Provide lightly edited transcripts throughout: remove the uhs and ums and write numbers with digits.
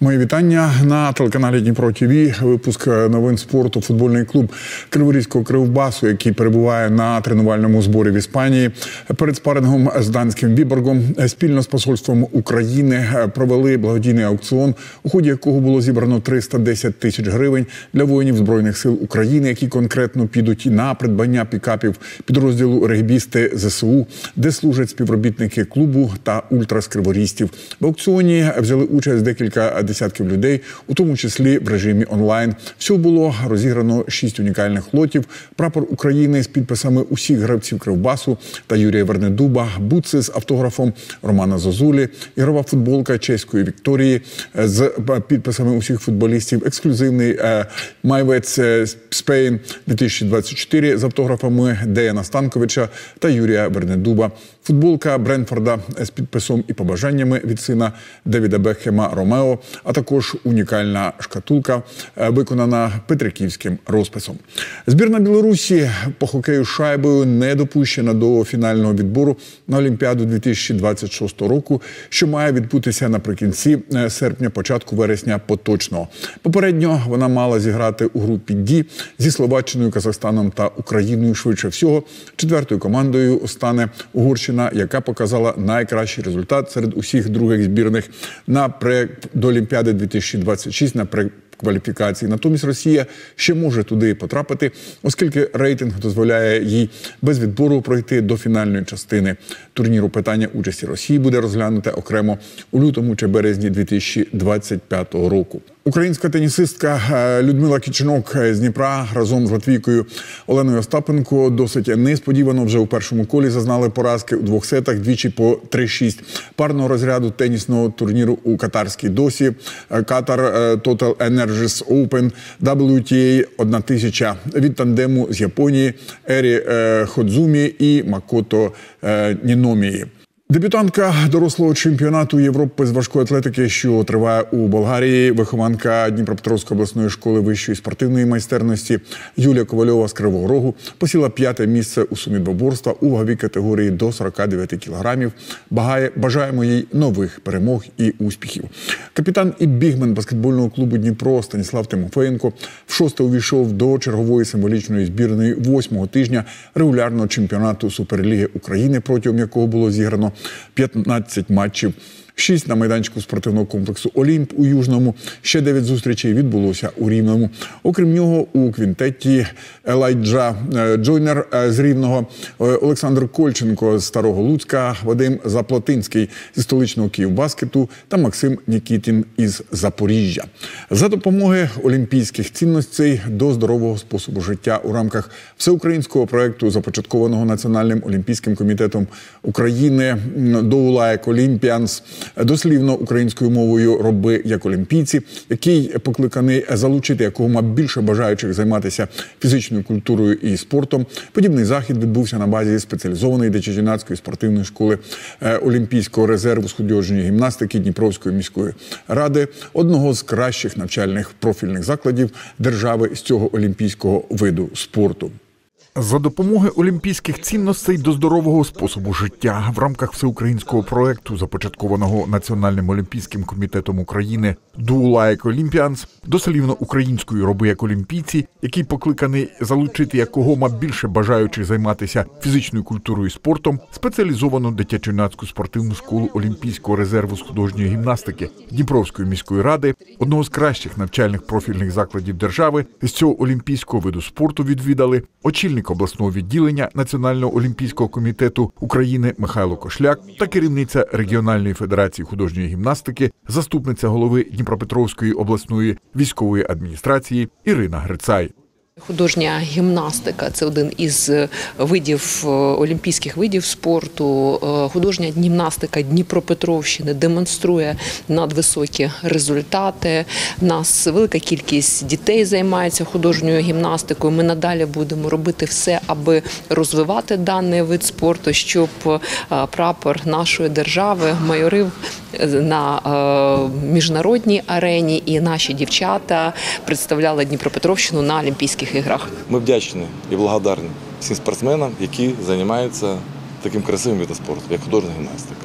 Мої вітання на телеканалі Дніпро ТВ. Випуск новин спорту. Футбольний клуб Криворізького Кривбасу, який перебуває на тренувальному зборі в Іспанії, перед спарингом з данським Віборгом спільно з посольством України провели благодійний аукціон, у ході якого було зібрано 310 тисяч гривень для воїнів Збройних сил України, які конкретно підуть на придбання пікапів підрозділу регбісти ЗСУ, де служать співробітники клубу та ультраскриворістів. В аукціоні взяли участь декілька десятків людей, у тому числі в режимі онлайн. Всього було розіграно 6 унікальних лотів, прапор України з підписами усіх гравців Кривбасу та Юрія Вернедуба, бутси з автографом Романа Зозулі, ігрова футболка чеської Вікторії з підписами усіх футболістів, ексклюзивний майвець Spain 2024 з автографами Деяна Станковича та Юрія Вернедуба, футболка Брентфорда з підписом і побажаннями від сина Девіда Бекхема Ромео, а також унікальна шкатулка, виконана петриківським розписом. Збірна Білорусі по хокею з шайбою не допущена до фінального відбору на Олімпіаду 2026 року, що має відбутися наприкінці серпня, початку вересня поточного. Попередньо вона мала зіграти у групі «Ді» зі Словаччиною, Казахстаном та Україною. Швидше всього, четвертою командою стане Угорщина, яка показала найкращий результат серед усіх других збірних до Олімпіади 2026 на кваліфікації. Натомість Росія ще може туди потрапити, оскільки рейтинг дозволяє їй без відбору пройти до фінальної частини турніру. Питання участі Росії буде розглянуте окремо у лютому чи березні 2025 року. Українська тенісистка Людмила Кичинок з Дніпра разом з латвійкою Оленою Остапенко досить несподівано вже у першому колі зазнали поразки у двох сетах, двічі по 3-6 парного розряду тенісного турніру у катарській Досі. Катар Total Energies Open WTA 1000 від тандему з Японії Ері Ходзумі і Макото Ніномії. Дебютантка дорослого чемпіонату Європи з важкої атлетики, що триває у Болгарії, вихованка Дніпропетровської обласної школи вищої спортивної майстерності Юлія Ковальова з Кривого Рогу посіла 5-те місце у сумі двоборства у ваговій категорії до 49 кілограмів. Бажаємо їй нових перемог і успіхів. Капітан і бігмен баскетбольного клубу Дніпро Станіслав Тимофеєнко вшосте увійшов до чергової символічної збірної 8-го тижня регулярного чемпіонату Суперліги України, протягом якого було зіграно 15 матчів. 6 на майданчику спортивного комплексу «Олімп» у Южному, ще 9 зустрічей відбулося у Рівному. Окрім нього, у квінтеті Елайджа Джойнер з Рівного, Олександр Кольченко з Старого Луцька, Вадим Заплатинський зі столичного Київбаскету та Максим Нікітін із Запоріжжя. За допомоги олімпійських цінностей до здорового способу життя у рамках всеукраїнського проєкту, започаткованого Національним олімпійським комітетом України «Do like Olympians», дослівно українською мовою «Роби як олімпійці», який покликаний залучити якомога більше бажаючих займатися фізичною культурою і спортом. Подібний захід відбувся на базі спеціалізованої дитячо-юнацької спортивної школи Олімпійського резерву з художньої гімнастики Дніпровської міської ради, одного з кращих навчальних профільних закладів держави з цього олімпійського виду спорту. За допомоги олімпійських цінностей до здорового способу життя в рамках всеукраїнського проєкту, започаткованого Національним олімпійським комітетом України «Do like Olympians», дослівно українською «Роби як олімпійці», який покликаний залучити якомога більше бажаючих займатися фізичною культурою і спортом, спеціалізовану дитячо-юнацьку спортивну школу Олімпійського резерву з художньої гімнастики Дніпровської міської ради, одного з кращих навчальних профільних закладів держави з цього олімпійського виду спорту відвідали очільник обласного відділення Національного олімпійського комітету України Михайло Кошляк та керівниця регіональної федерації художньої гімнастики, заступниця голови Дніпропетровської обласної військової адміністрації Ірина Грицай. Художня гімнастика – це один із олімпійських видів спорту. Художня гімнастика Дніпропетровщини демонструє надвисокі результати. У нас велика кількість дітей займається художньою гімнастикою. Ми надалі будемо робити все, аби розвивати даний вид спорту, щоб прапор нашої держави майорив на міжнародній арені і наші дівчата представляли Дніпропетровщину на Олімпійських іграх. Ми вдячні і благодарні всім спортсменам, які займаються таким красивим видом спорту, як художня гімнастика.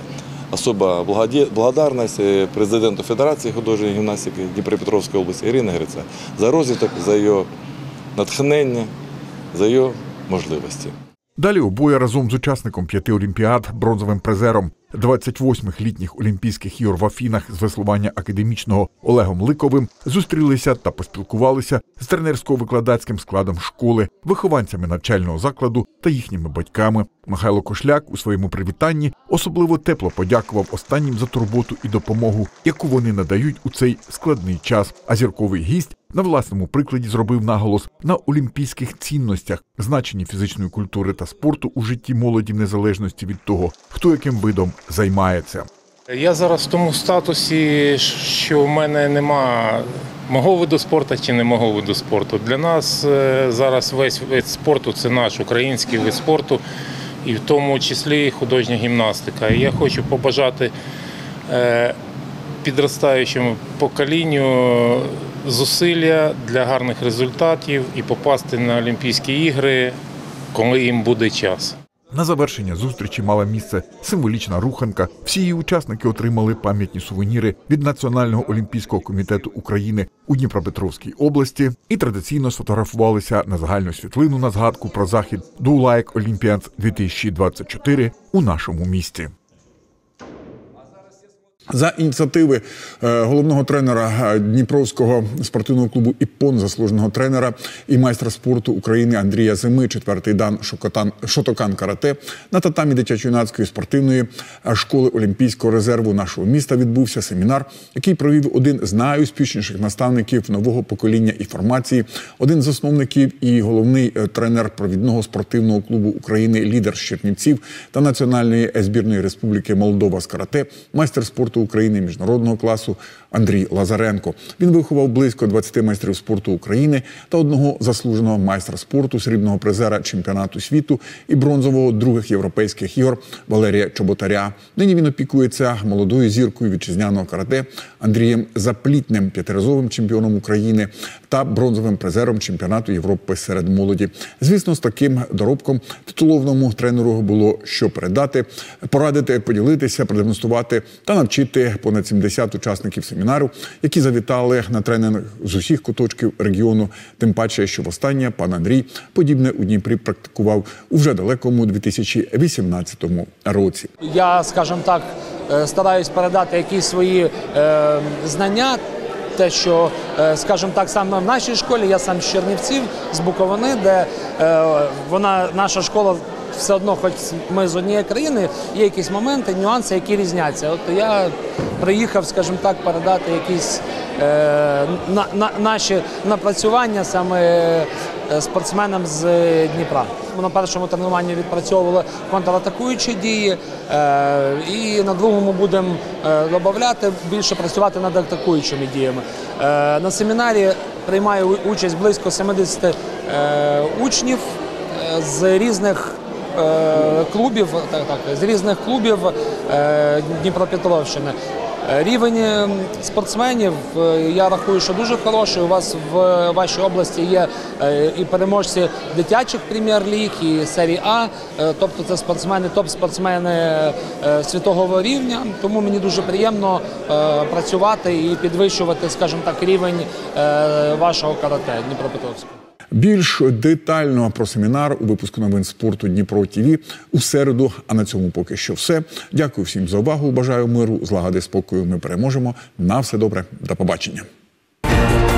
Особа благодарність президенту Федерації художньої гімнастики Дніпропетровської області Ірині Гриця за розвиток, за її натхнення, за її можливості. Далі обоє разом з учасником 5 олімпіад, бронзовим призером 28-х літніх Олімпійських ігор в Афінах з веслування академічного Олегом Ликовим зустрілися та поспілкувалися з тренерсько-викладацьким складом школи, вихованцями навчального закладу та їхніми батьками. Михайло Кошляк у своєму привітанні особливо тепло подякував останнім за турботу і допомогу, яку вони надають у цей складний час. А зірковий гість на власному прикладі зробив наголос на олімпійських цінностях, значенні фізичної культури та спорту у житті молоді в незалежності від того, хто яким видом займається. Я зараз в тому статусі, що в мене нема мого виду спорту чи не мого виду спорту. Для нас зараз весь вид спорту – це наш український вид спорту, і в тому числі художня гімнастика. І я хочу побажати підростаючому поколінню зусилля для гарних результатів і попасти на Олімпійські ігри, коли їм буде час. На завершення зустрічі мала місце символічна руханка. Всі її учасники отримали пам'ятні сувеніри від Національного олімпійського комітету України у Дніпропетровській області і традиційно сфотографувалися на загальну світлину на згадку про захід Do Like Olympians 2024 у нашому місті. За ініціативи головного тренера Дніпровського спортивного клубу «Іппон», заслуженого тренера і майстра спорту України Андрія Зими, 4-й дан Шотокан карате, на татамі дитячо-юнацької спортивної школи Олімпійського резерву нашого міста відбувся семінар, який провів один з найуспішніших наставників нового покоління і формації, один з засновників і головний тренер провідного спортивного клубу України «Лідер» з Чернівців та Національної збірної Республіки Молдова з карате, майстер спорту України міжнародного класу Андрій Лазаренко. Він виховав близько 20 майстрів спорту України та одного заслуженого майстра спорту, срібного призера чемпіонату світу і бронзового других європейських ігор Валерія Чоботаря. Нині він опікується молодою зіркою вітчизняного карате Андрієм Заплітнем, 5-разовим чемпіоном України та бронзовим призером чемпіонату Європи серед молоді. Звісно, з таким доробком титулованому тренеру було що передати, порадити, поділитися, продемонструвати та навчити понад 70 учасників семінару, які завітали на тренінг з усіх куточків регіону. Тим паче, що востаннє пан Андрій подібне у Дніпрі практикував у вже далекому 2018 році. Я, скажімо так, стараюсь передати якісь свої знання, те, що, скажімо так, саме в нашій школі, я сам з Чернівців, з Буковини, де наша школа все одно, хоч ми з однієї країни, є якісь моменти, нюанси, які різняться. От я приїхав, скажімо так, передати якісь наші напрацювання саме спортсменам з Дніпра. Ми на першому тренуванні відпрацьовували контратакуючі дії, і на другому будемо додати, більше працювати над атакуючими діями. На семінарі приймає участь близько 70 учнів з різних клубів, Дніпропетровщини. Рівень спортсменів, я рахую, що дуже хороший. У вас в вашій області є і переможці дитячих прем'єр-ліг, і серії А, тобто це спортсмени, топ-спортсмени світового рівня. Тому мені дуже приємно працювати і підвищувати, скажімо так, рівень вашого карате Дніпропетровського. Більш детально про семінар у випуску новин спорту Дніпро ТВ у середу. А на цьому поки що все. Дякую всім за увагу. Бажаю миру, злагоди, спокою. Ми переможемо. На все добре. До побачення.